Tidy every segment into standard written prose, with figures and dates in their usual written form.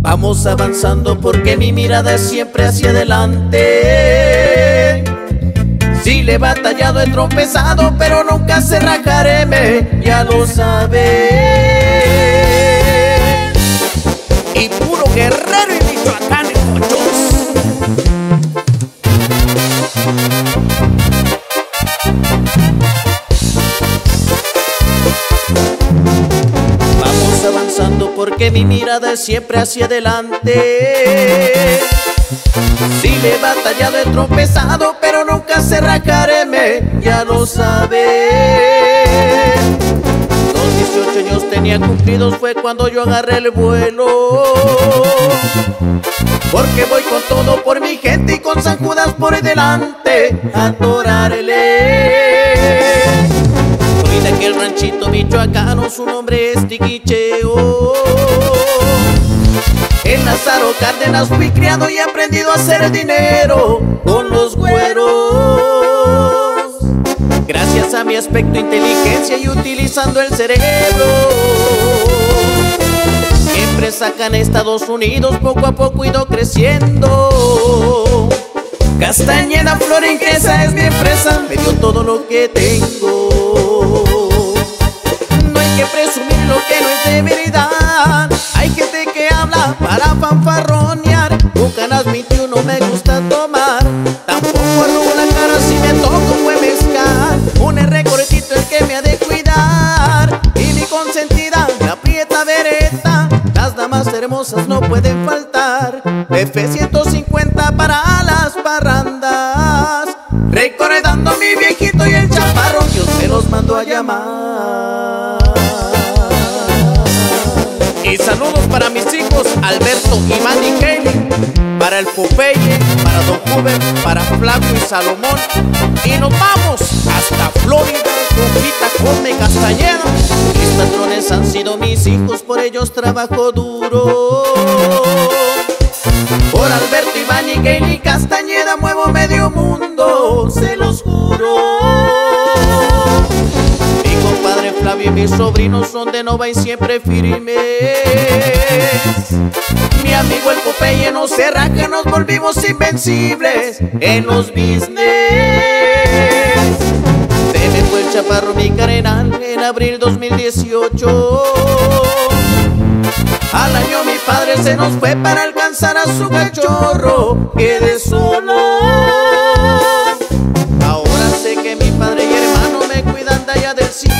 Vamos avanzando porque mi mirada es siempre hacia adelante. Si le he batallado, he tropezado, pero nunca se rajareme, ya lo sabes. Y puro guerrero y Michoacán, muchos. Vamos avanzando porque mi mirada es siempre hacia adelante. Si le he batallado, he tropezado, pero nunca se rajareme, ya lo sabes. Los 18 años tenía cumplidos, fue cuando yo agarré el vuelo. Porque voy con todo por mi gente y con San Judas por delante a adorarle. Soy de aquel ranchito michoacano, su nombre es Tiquicheo. En Lázaro Cárdenas fui criado y he aprendido a hacer dinero con los güeros. Gracias a mi aspecto, inteligencia y utilizando el cerebro. Mi empresa acá en Estados Unidos poco a poco ha ido creciendo. Castañeda Flooring, esa es mi empresa, me dio todo lo que tengo. No hay que presumir lo que no es de verdad. Hay gente que habla para fanfarronear. Bucanas 21 me gusta tomar. Tampoco arrugo la cara si me toco un buen mezcal. Un R cortito el que me ha de cuidar. Y mi consentida, la prieta Beretta. Las damas hermosas no pueden faltar. F-150 para las parrandas. Recordando a mi viejito y el chaparro, Dios me los mandó a llamar. Y saludos para mis hijos Alberto, Iván y Kelly, para el Popeye, para Don Juven, para Flavio y Salomón. Y nos vamos hasta Florida, Compita Come Castañeda. Mis patrones han sido mis hijos, por ellos trabajo duro. Por Alberto, Iván y Kelly Castañeda muevo medio mundo, se los juro. Padre Flavio y mis sobrinos son de Nova y siempre firmes. Mi amigo el Popeye no se raja, nos volvimos invencibles en los business. Se me fue el chaparro mi carnal en abril 2018. Al año mi padre se nos fue para alcanzar a su cachorro, quedé solo. Ahora sé que mi padre y hermano me cuidan de allá del cielo.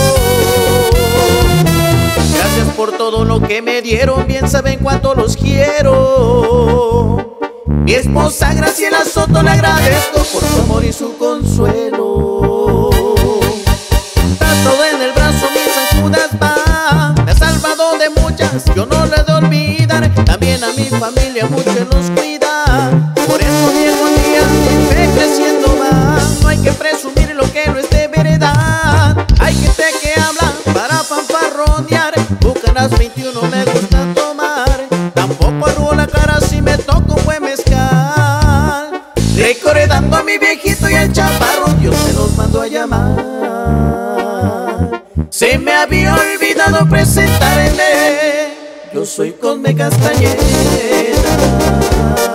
Gracias por todo lo que me dieron, bien saben cuánto los quiero. Mi esposa Graciela Soto le agradezco por su amor y su consuelo. Todo en el brazo mi San Judas va, me ha salvado de muchas, yo no le he de olvidar. También a mi familia mucho los cuida, por eso viejo día mi fe creciendo va. No hay que presumir lo que no es de verdad. Hay gente que habla para fanfarronear. Bucanas 21 me gusta tomar. Tampoco arrugo la cara si me toco un buen mezcal. Recordando a mi viejito y el chaparro, Dios me los mandó a llamar. Se me había olvidado presentarme, yo soy Cosme Castañeda.